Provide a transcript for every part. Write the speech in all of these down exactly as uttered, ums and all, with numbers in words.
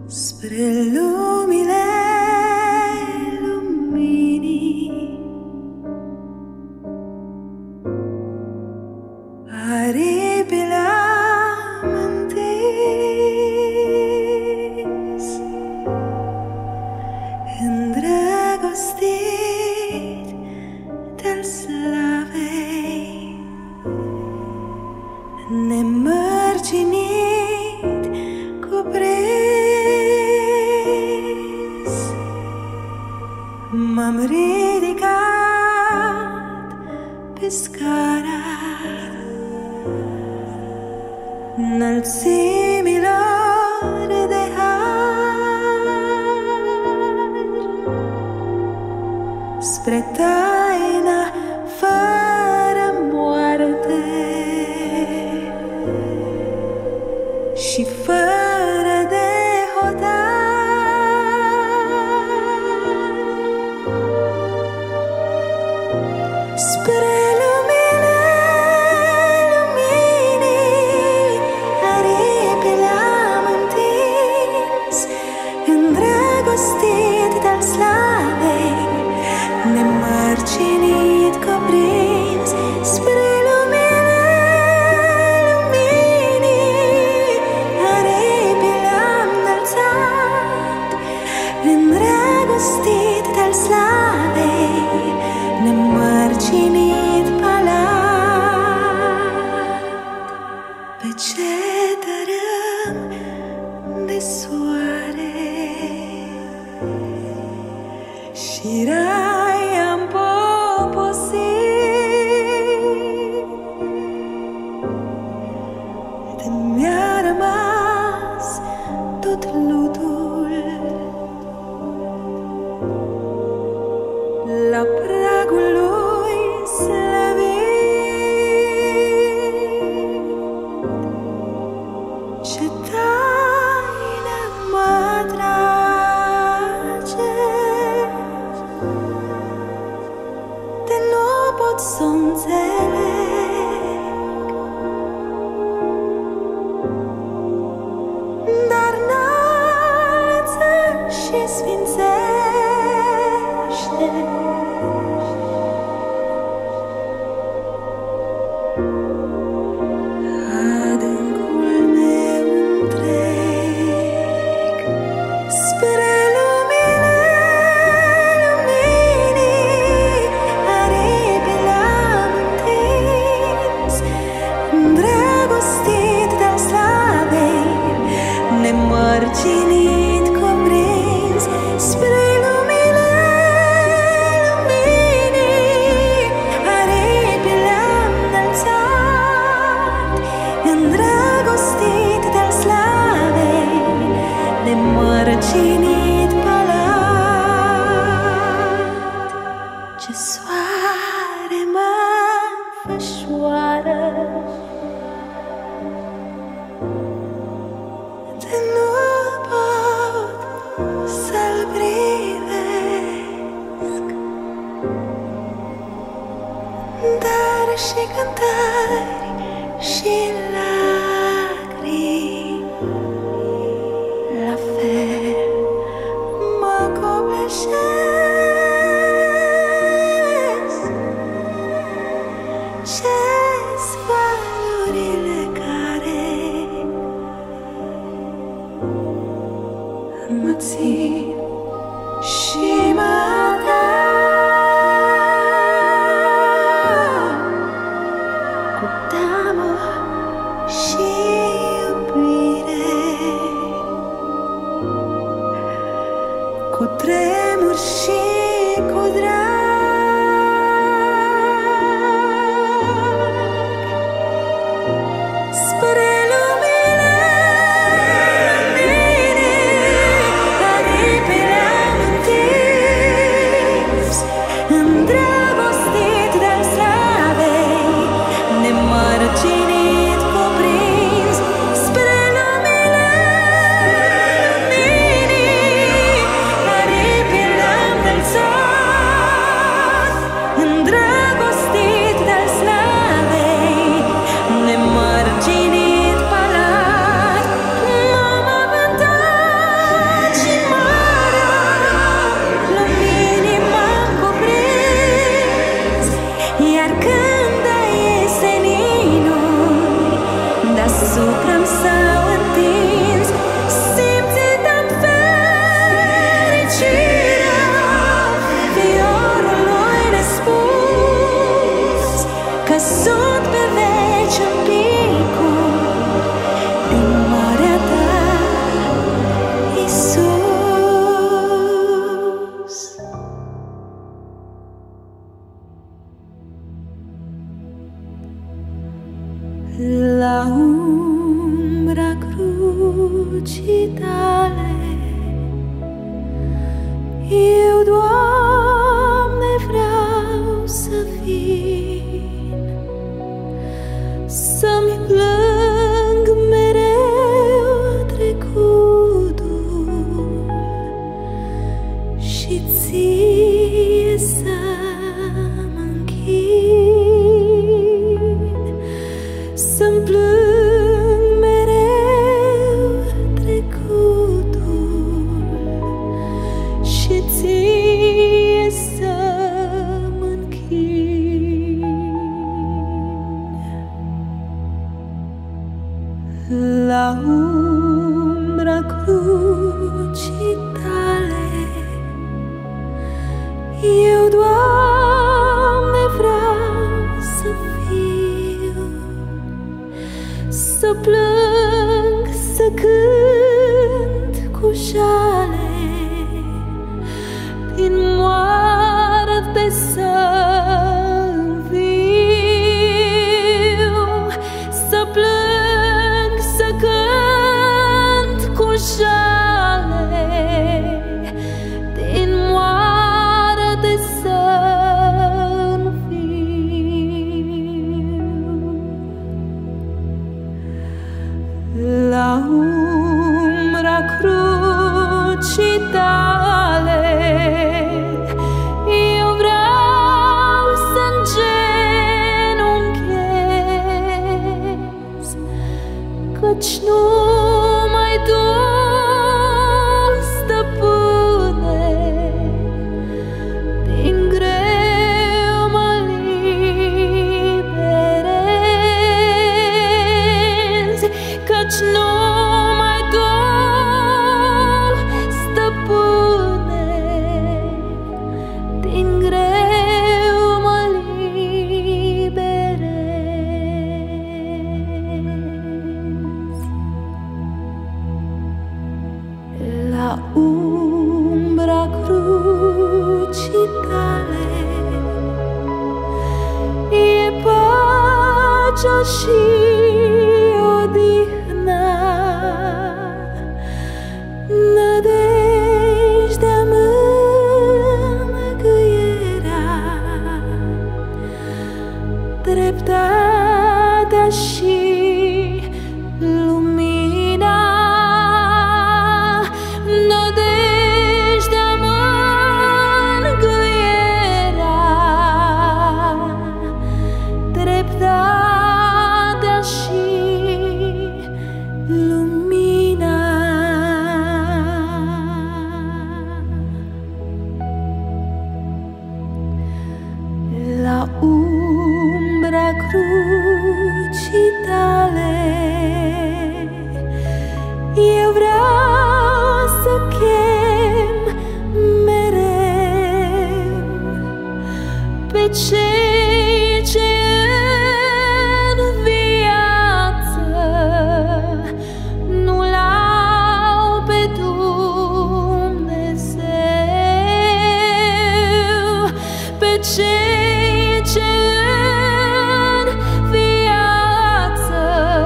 spre lumile luminii. Aripile am întins, îndrăgostit de-al slavei, nemărginit cuprins. M-am ridicat pe scara înălțimilor de har, spre taina fără moarte și fără de hotar, spre lumina luminii. Aripile am întins, îndrăgostit de-al slavei, nemărginit cuprins. Spre lumina luminii, aripile am înălțat, îndrăgostit de-al slavei, nemărginit palat. Pe ce tărâm de soare și rai am poposit, de mi-a rămas tot ludul la pragul lui slăvit. Ce taină mă atrage, de nu pot să o înțeleg, dar înalță și sfințește. Adâncul meu întreg, spre lumina luminii. Aripile am întins, îndrăgostit de-al slavei, nemărginit cuprins. Spre lumina luminii, aripile am înălțat, îndrăgostit de-al slavei, nemărginit palat. Ce soare mă înfășoară, de nu pot să-l privesc, dar și cântări și lacrimi la fel mă copleșesc. Ce-s valurile care mă țin și mă atrag cu teamă și iubire, cu tremur și cu drag. Spre lumina luminii, aripile am întins, îndrăgostit de-al slavei, nemărginit cuprins. Spre lumina luminii, aripile am înălțat, Eu, Doamne, vreau să vin, să-mi plâng mereu trecutul și ție să mă închin, să-mi plâng mereu trecutul și ție să mă închin. La umbra crucii tale eu, Doamne, vreau să fiu, să plâng, să cânt cu jale, din moarte să înviu, să plâng, să cânt cu jale, din moarte să înviu. La umbra crucii tale eu vreau să îngenunchez, căci numai Tu, Stăpâne, din greu mă liberezi, căci numai Tu, Stăpâne, din greu mă liberezi. La umbra crucii tale e pacea și odihna, nădejdea, mângâierea, dreptatea și lumina. Nădejdea, mângâierea, dreptatea și lumina. La umbra crucii tale eu vreau să chem mereu pe cei ce în viață nu l-au pe Dumnezeu, pe cei ce în viață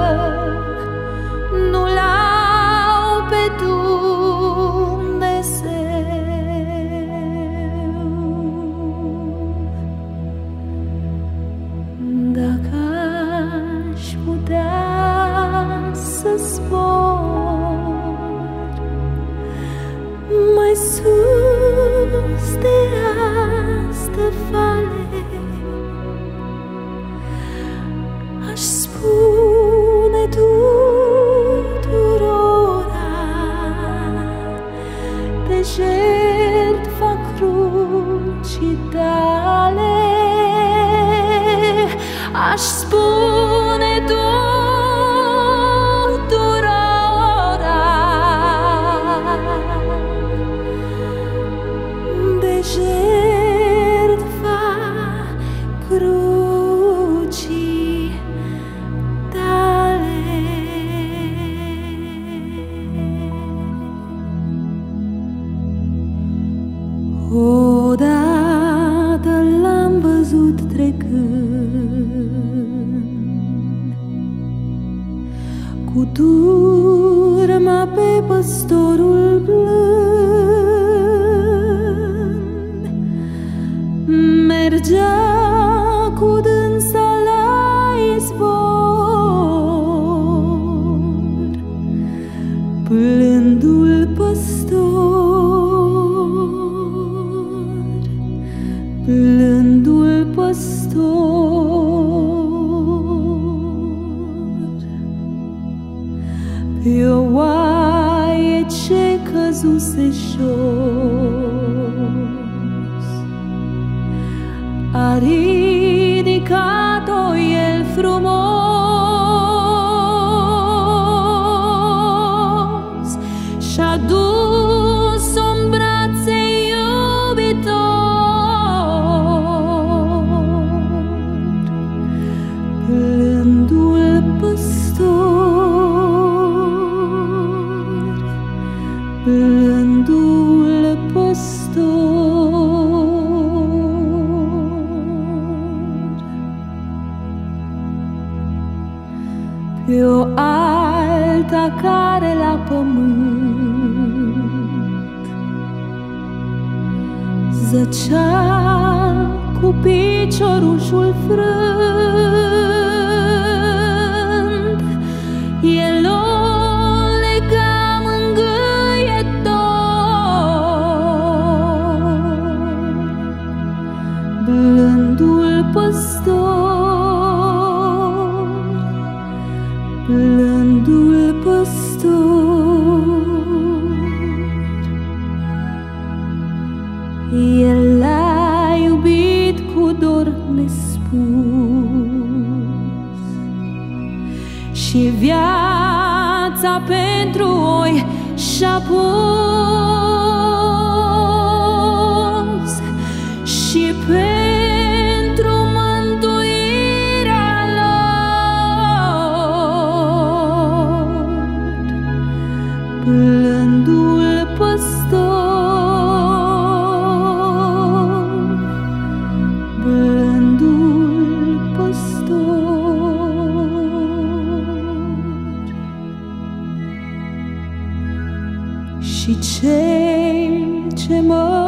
nu l-au pe Dumnezeu. Dacă aș putea să zbor mai sus de astă vale, aș spune tuturora de jertfa crucii tale, aș spune tuturora de jertfa crucii tale. Odată l-am văzut trecând cu turma pe păstorul blând, Blândul păstor, blândul păstor, pe o oaie ce căzuse jos, a ridicat-o el frumos și-a dus-o în brațe iubitor. Blândul păstor, blândul păstor, pe o alta care la pământ zăcea cu piciorușul frânt, el o lega mângâietor. Blândul păstor, blândul păstor, el l-a iubit cu dor nespus și viața pentru oi și-a pus, și pentru mântuirea lor. Blândul păstor, blândul păstor, și cei ce mă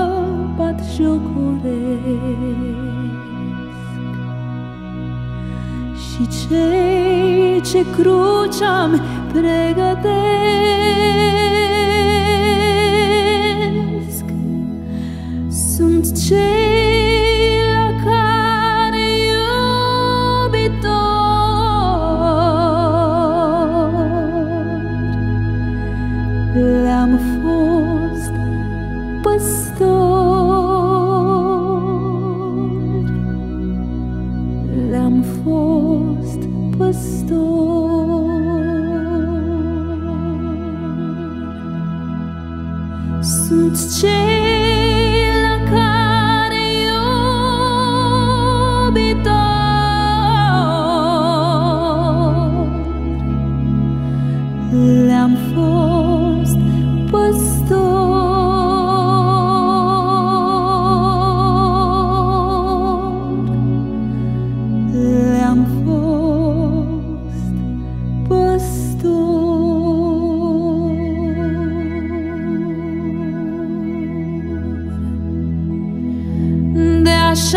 batjocoresc și cei ce crucea-mi pregătesc sunt cei la care iubitor le-am fost păstor, le-am fost păstor. Sunt cei la care iubitor le-am fost păstor, le-am fost păstor. De-aș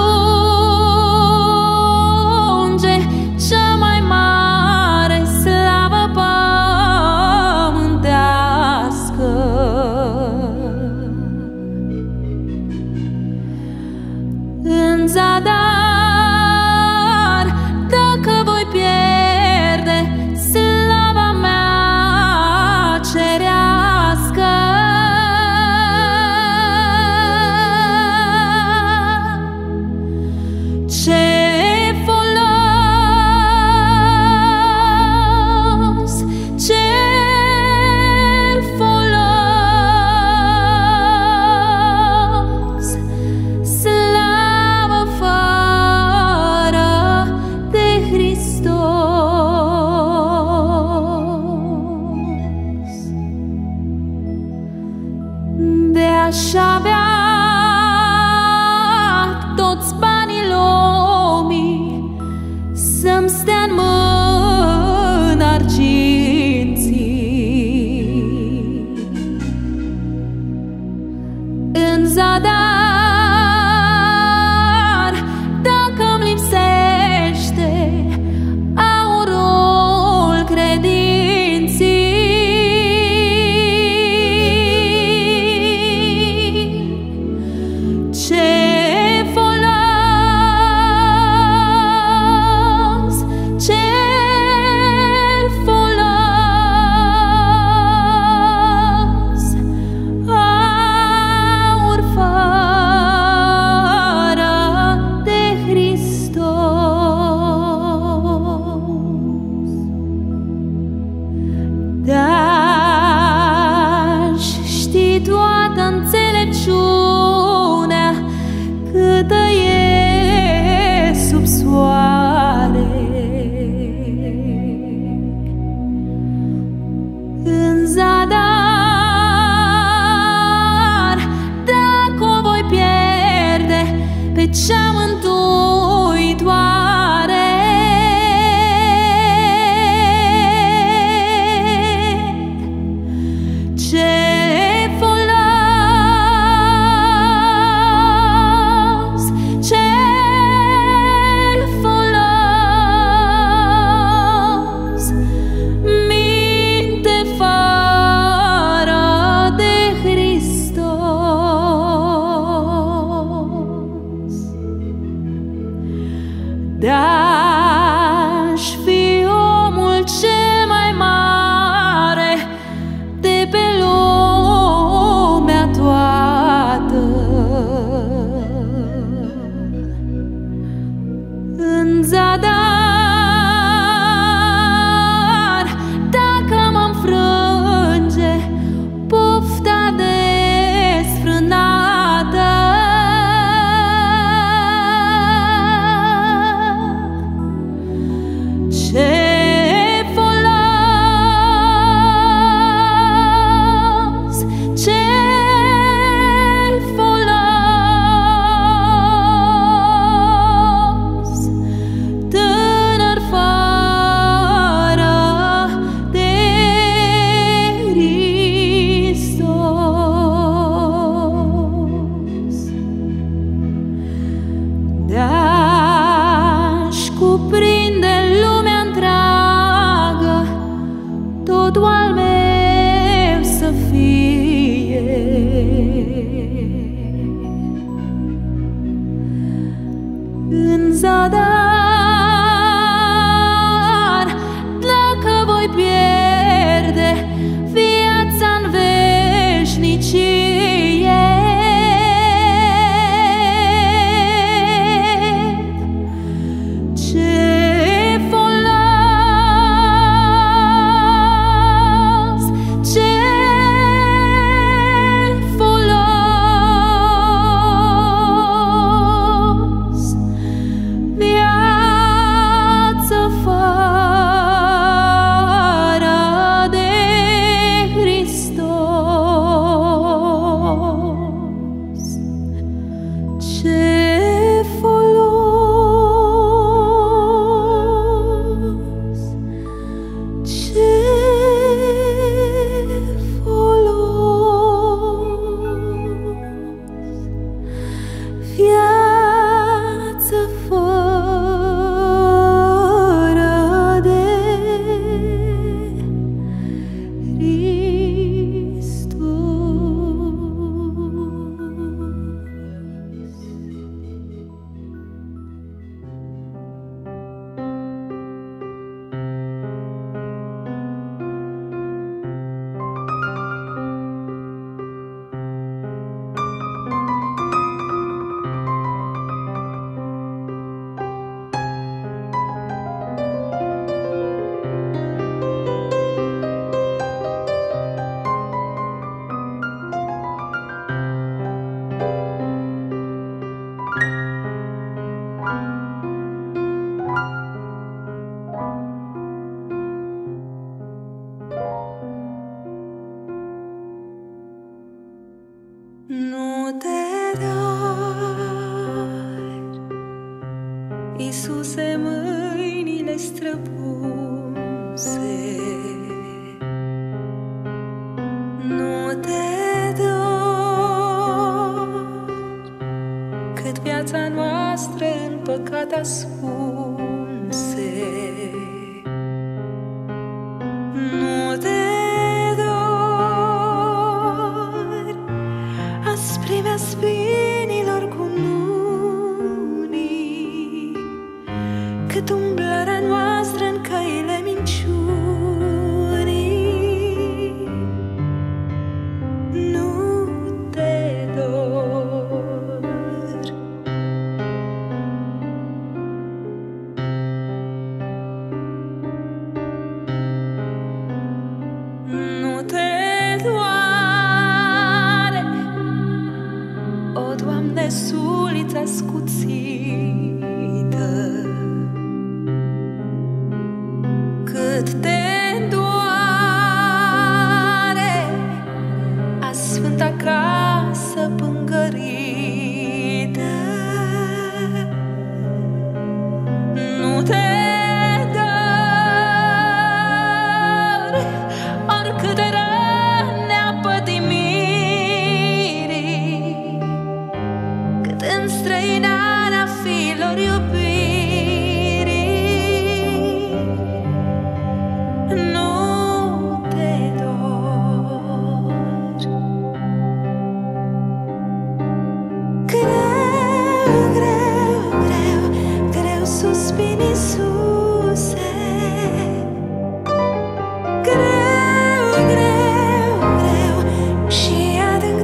ajunge cea mai mare slavă pământească, în zadar, dacă voi pierde slava mea cerească, ce folos, ce folos, slavă fără de Hristos. De-aș avea toți banii lumii să-mi stea în mână arginții, în zadar, dacă-mi lipsește aurul credinții, Ce folos, ce folos, minte fără de Hristos. De-aș fi omul cel mai mare de pe lumea toată, în zadar, dacă mă înfrânge pofta desfrânată, ce folos, ce folos, tânăr fără de Hristos. De-aș cuprinde lumea întreagă, totul al meu să fie, în zadar, dacă voi pierde viața-n veșnicie, ce folos, ce folos, viață fără de Hristos. Ce folos, ce folos, viață fără de nu te dar, Iisuse, mâinile străpunse, nu te dar, cât viața noastră în păcat ascunse, nu te asprimea spinilor cununii, cât umblarea noastră în căile minciunii, nu te dor. Nu te doare, o Doamne, sulița scuțită, cât te doare a sfânta casă pângărită. Nu te dor, oricât de rău ne-a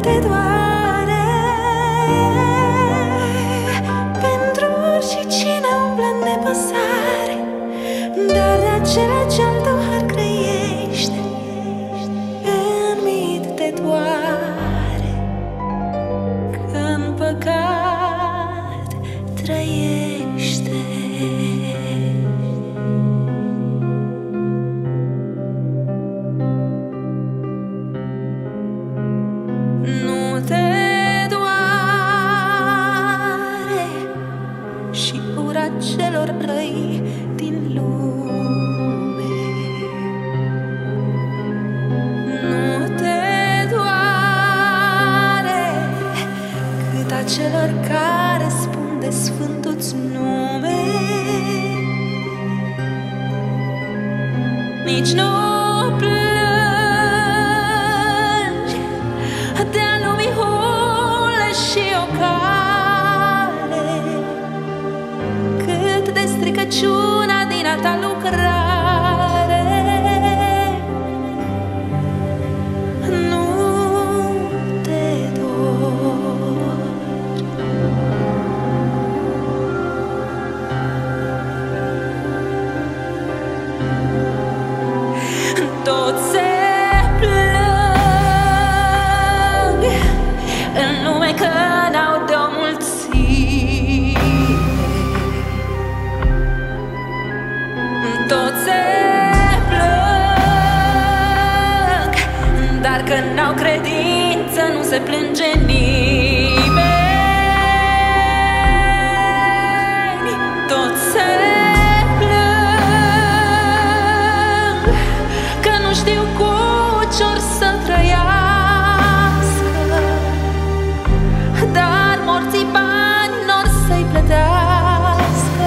te doare, pentru oricine umblă în nepăsare, dar de acela ce-al tău har grăiește, în mit te doare, că-n păcat trăiește. Nu te doare și ura celor răi din lume. Nu te doare cât a celor care spun de sfântul-ți nume. Nici nu plângi de-a lumii hule și ocale, cât de stricăciunea din a ta lucrare. Nu te dor. Toți se plâng în lume că n-au de-o mulțime. Toți se plâng, dar că n-au credință nu se plânge nimeni. Toți se plâng că nu știu cu ce-or să trăiască, dar morții bani n-or să-i plătească.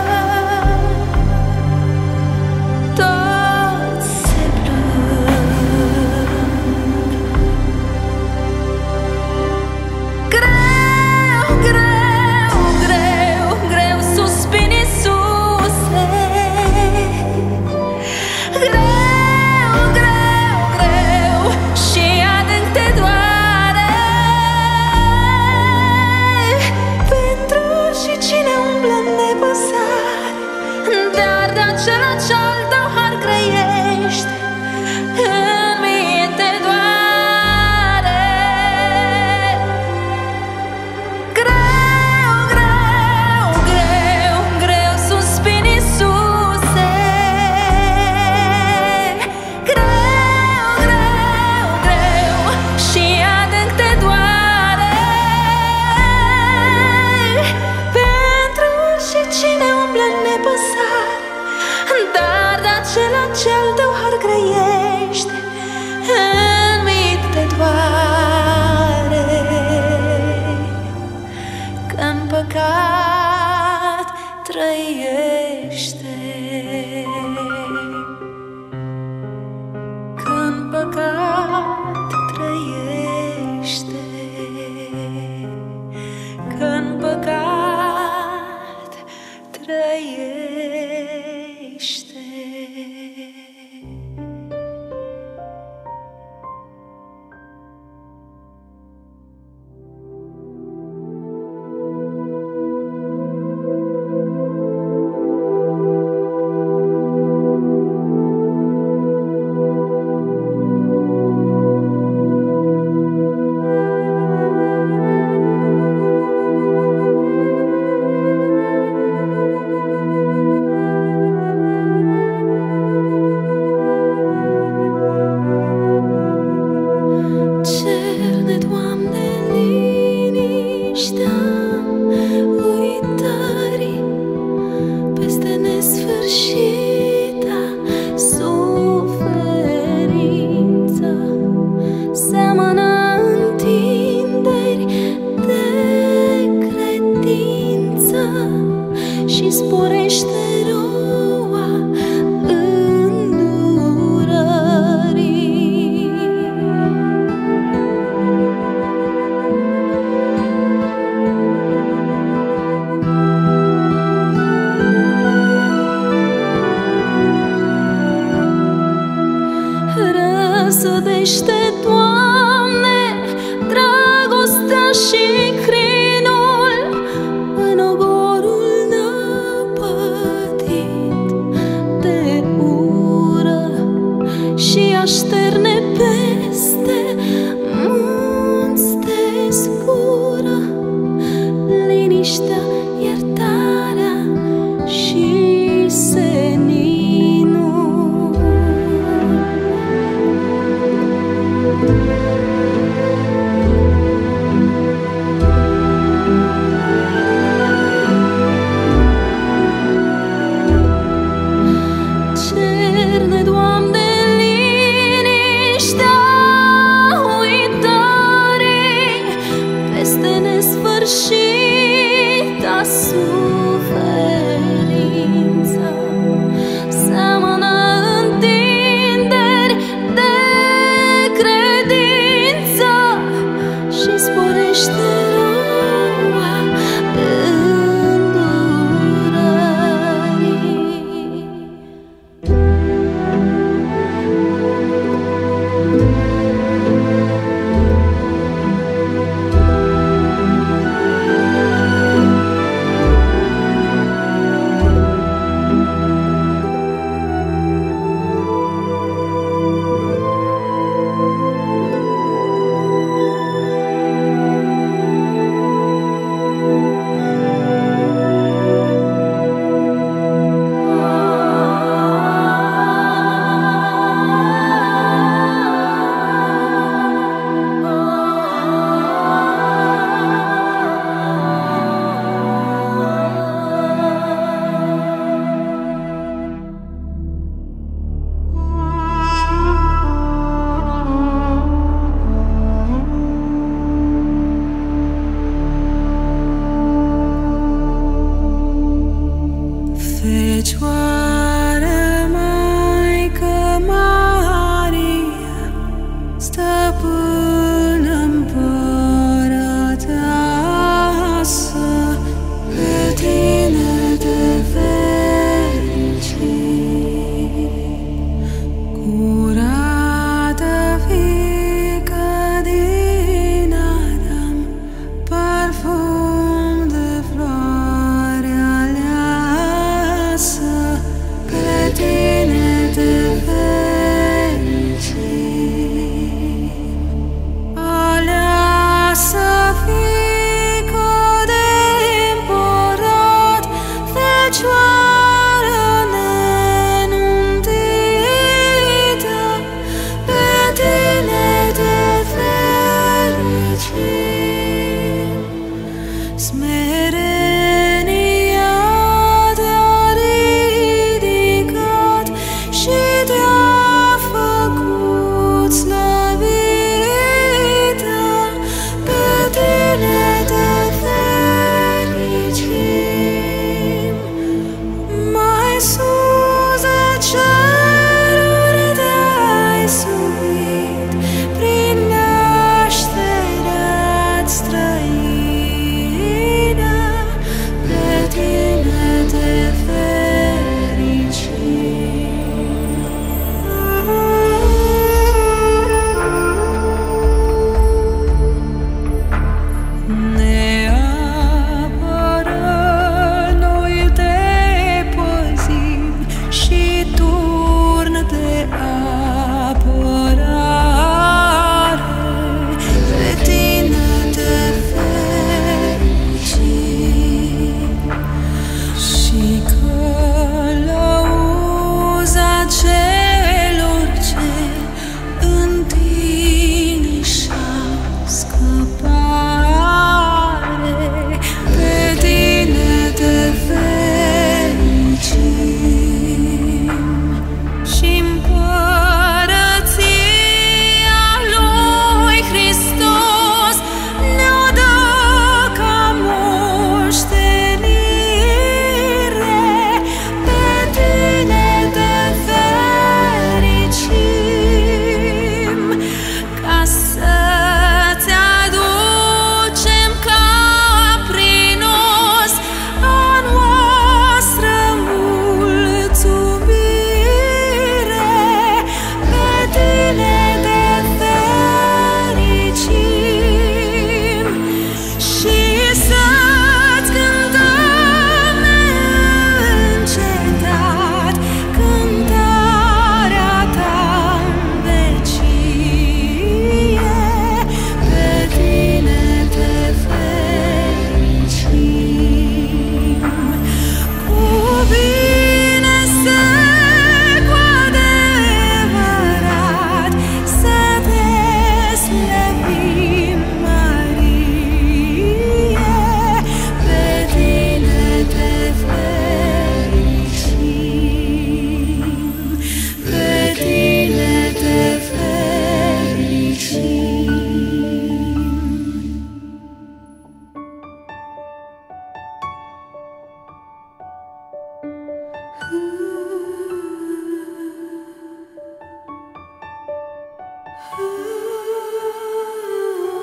Toți se plâng. Greu, greu, greu, greu suspin, Iisuse. Greu, greu, greu și adânc te doare, pentru și cine umblă în nepăsare, dar de acela ce-al tău har grăiește, în mie te doare. Greu, greu, greu, greu suspin, Iisuse. Greu, greu, greu și adânc te doare, pentru și cine umblă în nepăsare, dar de acela ce-al tău har grăiește, în mit te doare, că-n păcat trăiește, că-n păcat trăiește, că-n păcat trăiește. Cerne, Doamne, liniștea uitării peste nesfârșita suferință. Seamănă întinderi de credință și sporește roa îndurării. Răsădește, Doamne, dragostea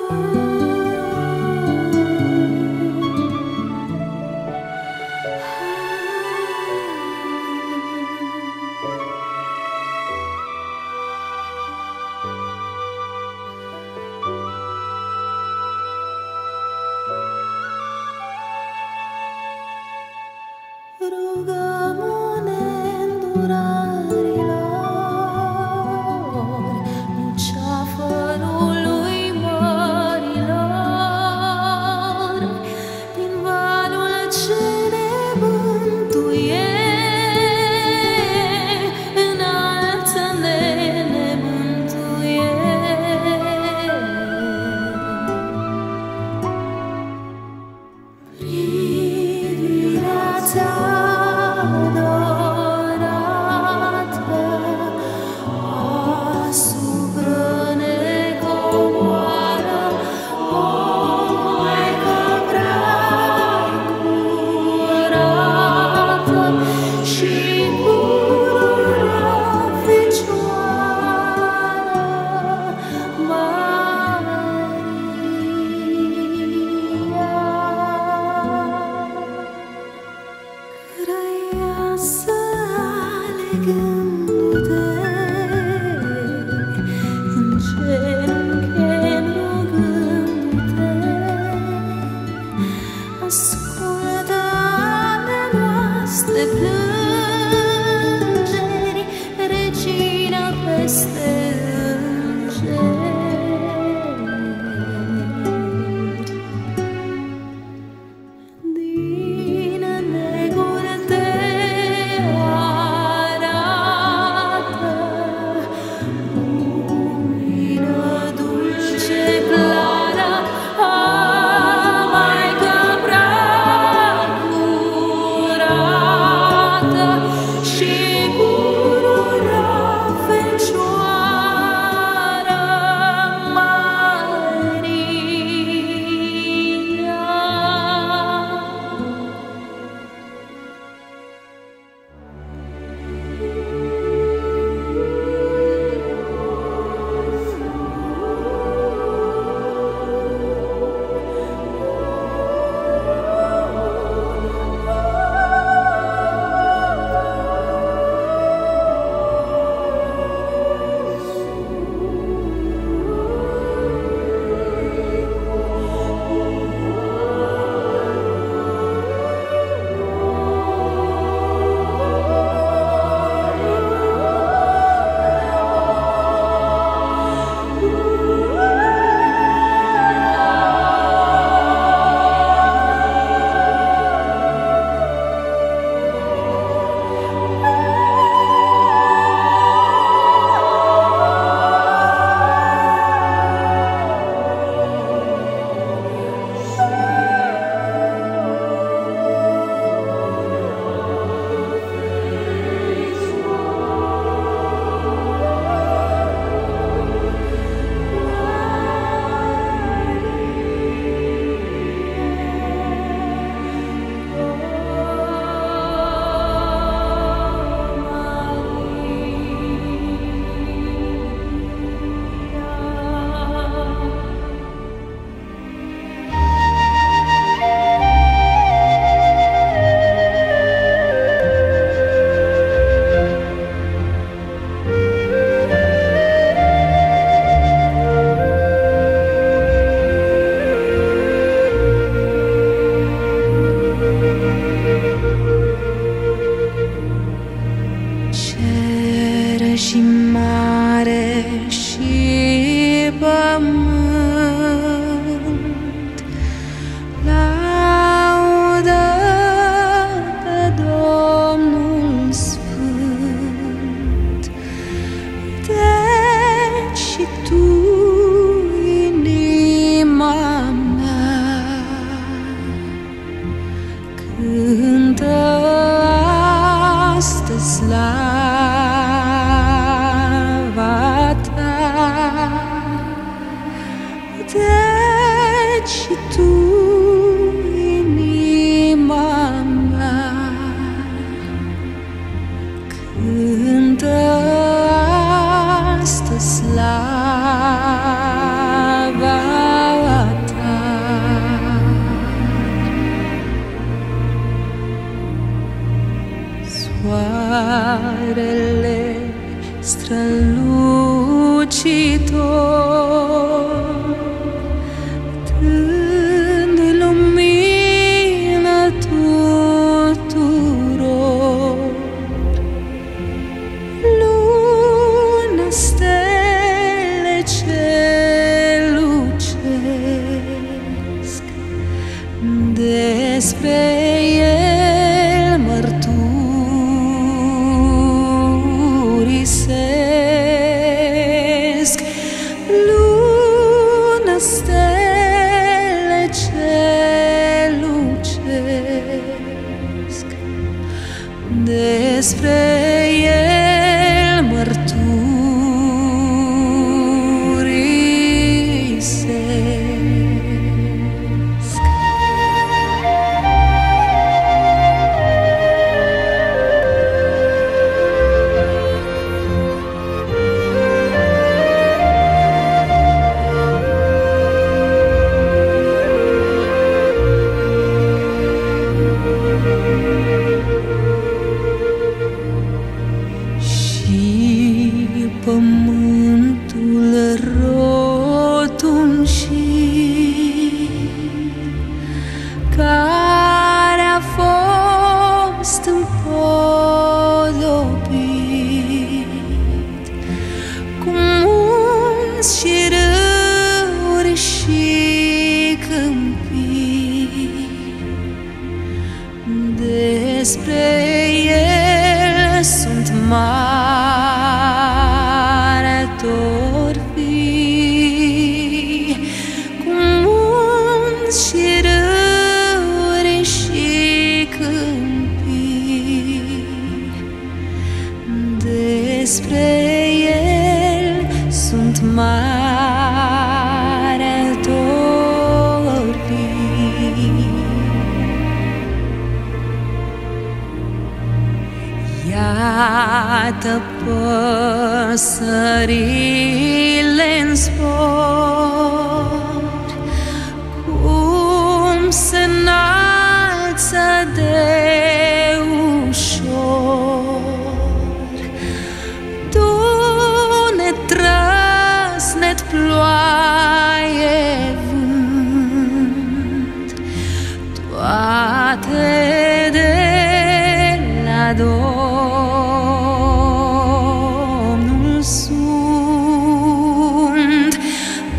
Rugăm-ne îndurărilor, luceafărului mărilor, din valul ce ne mântuie, înalță-ne, ne mântuie. Privirea ta să alegându-te în genunchi, rugându-te, ascultă ale noastre plângeri, Regina peste îngeri. Și mare și pământ laudă pe Domnul Sfânt. Deci și tu, inima mea, cântă astăzi slava ta. Deci și tu, inima mea, cântă astăzi slava soarele strălucitor, dând lumină tuturor. Lună, stele ce lucesc, despre el mărturisesc. Lună, stele ce lucesc, despre el mărturisesc. Pământul rotunjit, care a fost împodobit cu munți și râuri și câmpii, despre el sunt martori fi, cu munți și râuri și câmpii, despre el sunt martori fi. Iată păsările-n zbor, cum se înalță de ușor. Tunet, trăsnet, ploaie, vânt, toate de la Domnul sunt,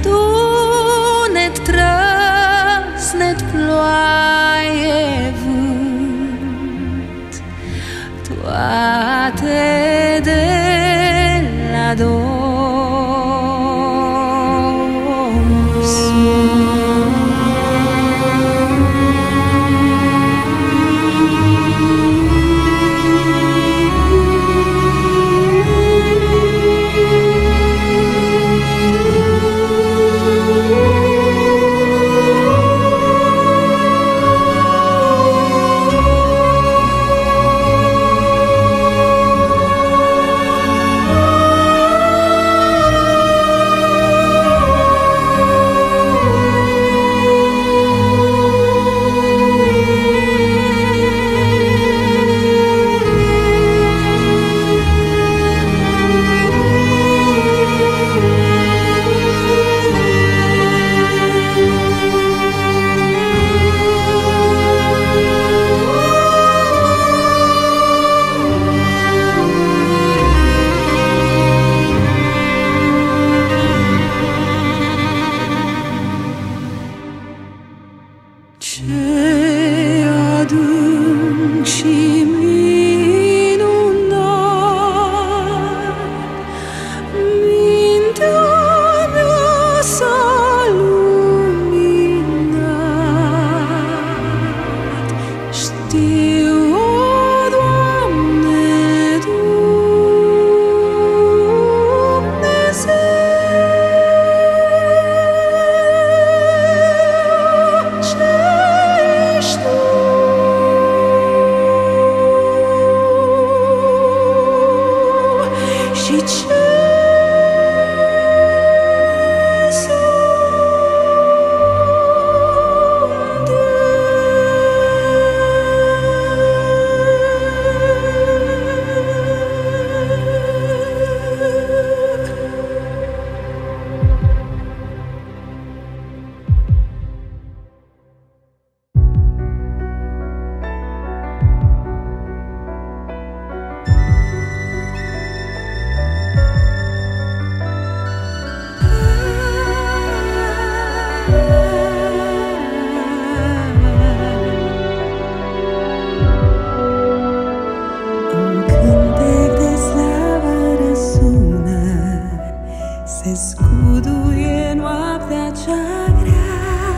Un cântec de slavă răsună, se scuduie noaptea cea grea.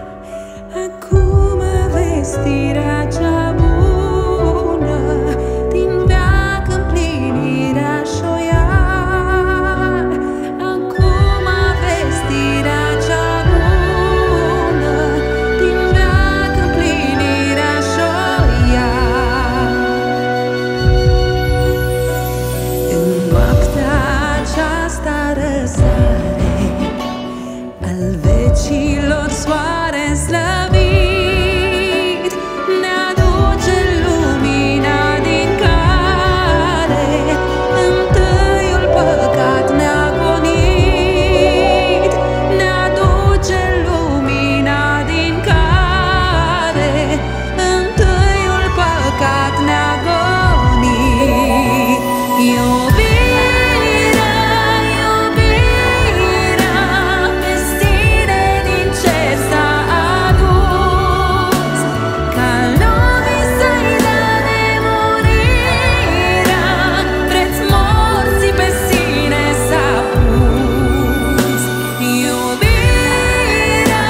Acum vestirea cea bună, din veac împlinirea și-o ia. Acum vestirea cea bună, din veac împlinirea și-o ia. În noaptea aceasta răsare al vecilor soare slăvit, ne aduce lumina din care întâiul păcat ne-a gonit. Ne aduce lumina din care întâiul păcat ne-a gonit. Iubirea, iubirea, pe sine din cer s-a adus, ca lumii să-i dă nemurirea, preț morții pe sine s-a pus. Iubirea,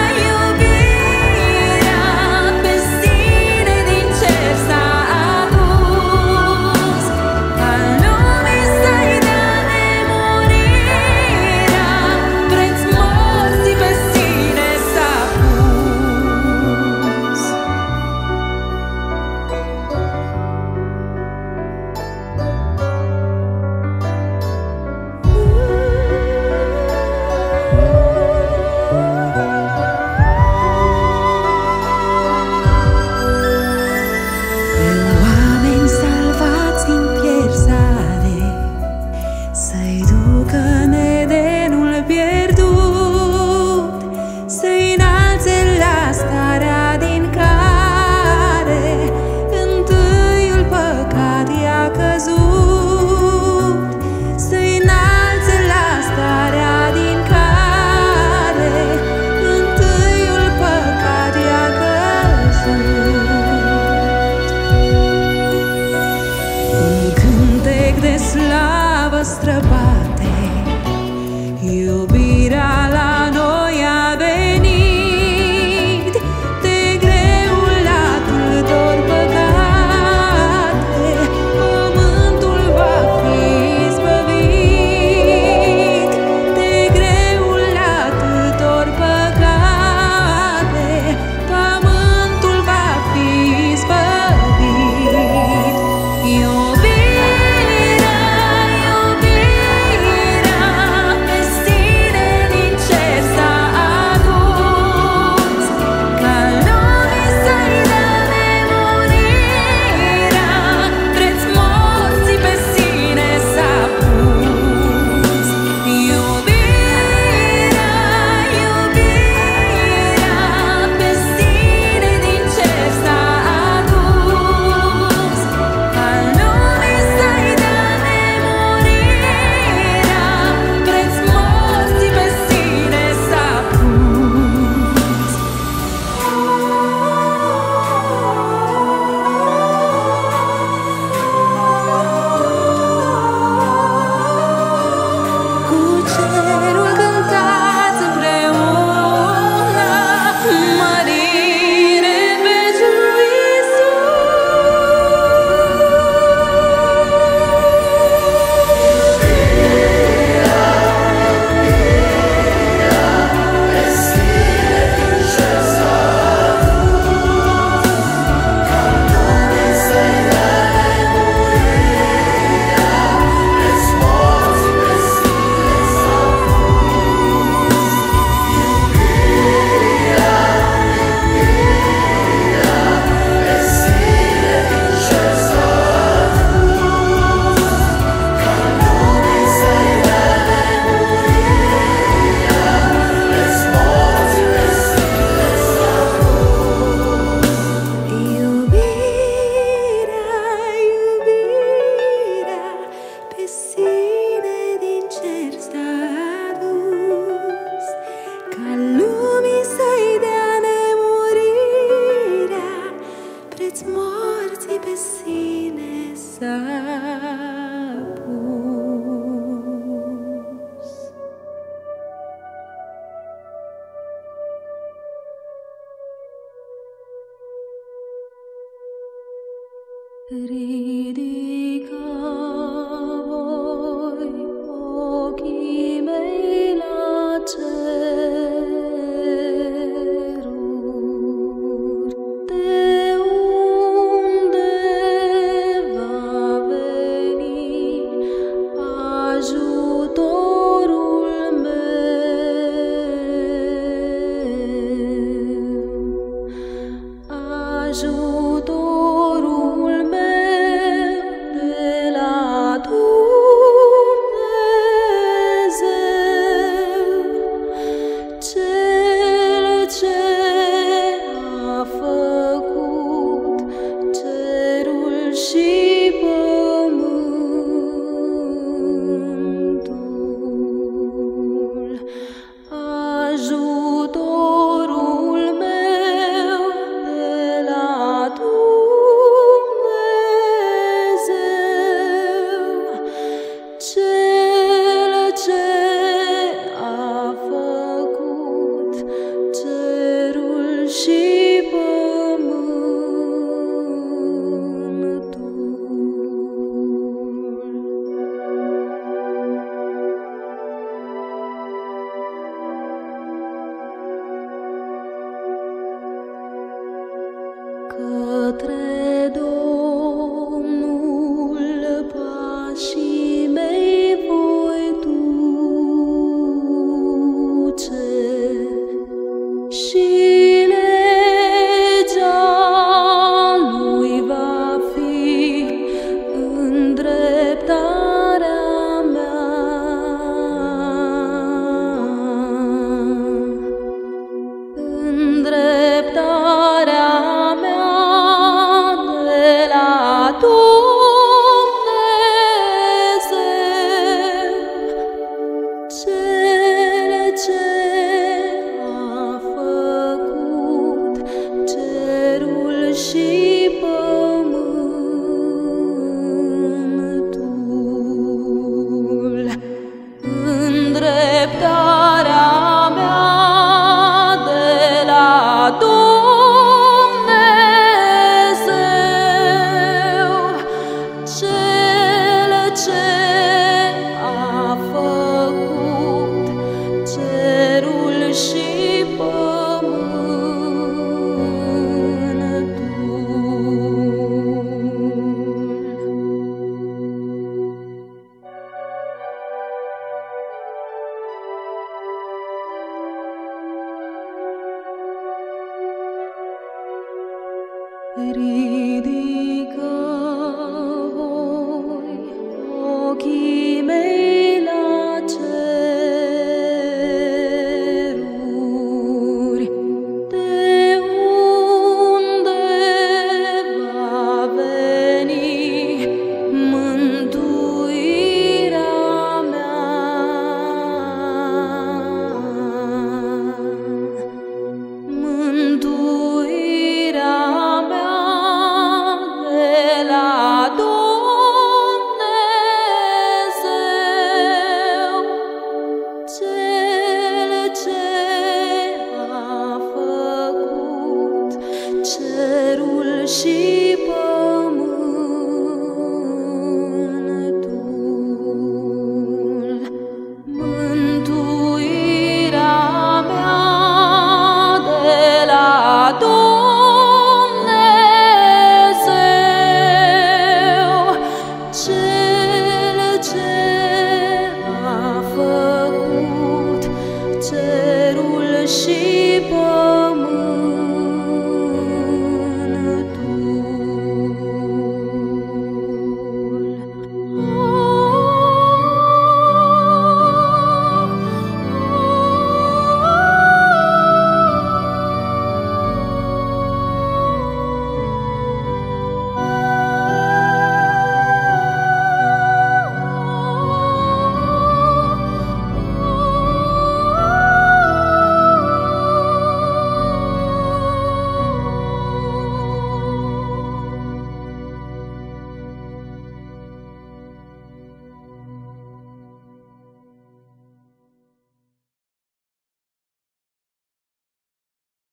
iubirea, pe sine din cer s-a adus, ca lumii să-i dă nemurirea, preț morții pe sine s-a pus. Pe oameni salvați din pierzare, să-i ducă în Edenul pierdut, să-i înalțe la starea din care întâiul păcat i-a căzut, să-i înalțe la starea din care întâiul păcat i-a căzut. Un cântec de slavă străbate, iubirea la noi a venit, de greul atâtor păcate, pământul va fi izbăvit. De greul atâtor păcate, pământul va fi izbăvit. Iubirea, iubirea, pe sine din cer s-a adus, ca lumii să-i dă nemurirea, preț morții pe sine s-a pus. Iubirea, iubirea, pe sine din cer s-a adus, ca lumii să-i dă nemurirea, preț morții pe sine s-a pus. Cu cerul cântați împreună, mărire în veci lui sine din cer s-a adus, ca lumii Ridica voi ochii mei la ceruri, de unde va veni ajutorul meu, ajutorul meu de la Dumnezeu, Cel ce a făcut cerul și pământul, ajutorul meu de la Dumnezeu, Cel ce a făcut cerul și pământul. Către Domnul pașii mei voi duce și legea lui va fi îndreptarea mea. Îndreptarea mea de la Dumnezeu, Cel ce a făcut cerul și pământul. Îndreptarea mea de la Dumnezeu, Cel ce a făcut cerul și pământul. Ridica